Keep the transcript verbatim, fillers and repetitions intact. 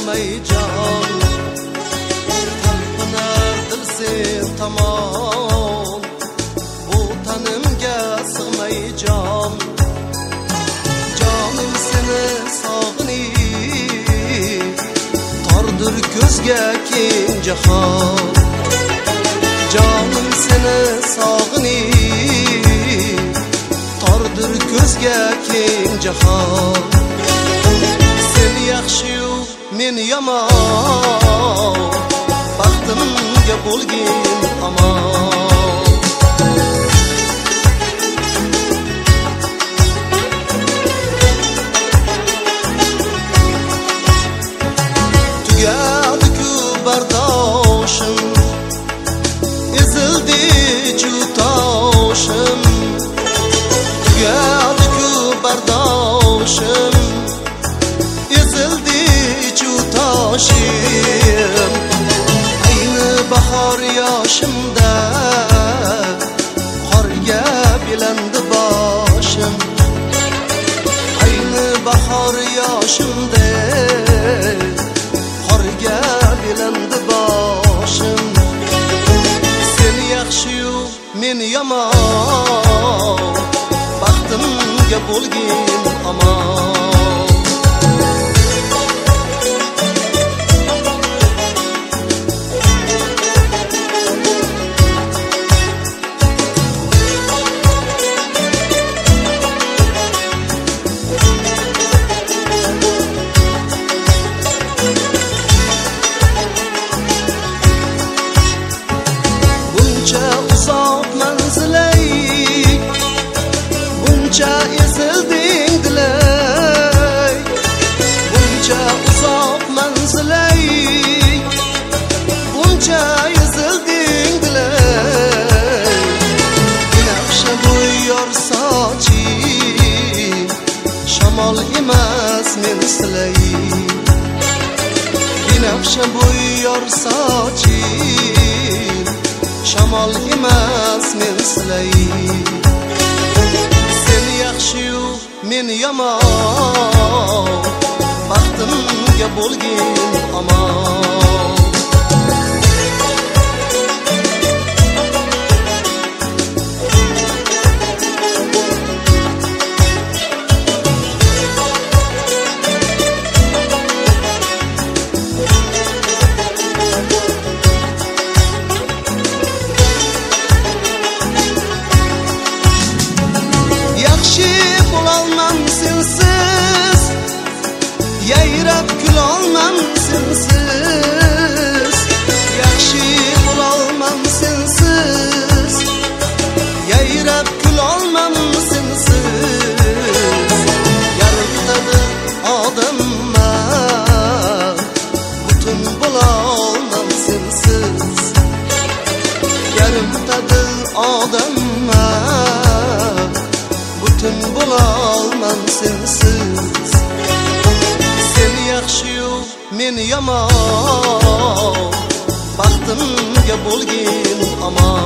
sig'mayjon talpinar dil sen tomon bu tanimga sig'mayjon jonim seni sog'inib tordir ko'zga keng jahon jonim seni sog'inib tordir ko'zga keng jahon sen yaxshi-yu men yomon baxtimga bo'lgin amon tugadi-ku bardoshim ezildi jutoshim tugadi-ku bardoshim ezildi jutoshim ayni bahor yoshimda qorga belandi boshim ayni bahor yoshimda qorga belandi boshim sen yaxshi-yu men yomon baxtimga bo'lgin amon buncha ezilding dilay buncha uzoq manzilay buncha ezilding dilay binafsha bo'y yor soching shamol emas men silay binafsha bo'y yor soching shamol emas men silay yaxshi-yu men yomon baxtimga bo'lgin amon yaxshi bo'lolmam sensiz yayrab kulolmam sensiz yaxshi bo'lolmam sensiz yayrab kulolmam sensiz yarimtadi odamman butun bo'lolmam sensiz yarimtadi odamman butun bo'lolmam sensiz sen yaxshi-yu men yomon baxtimga bo'lgin amon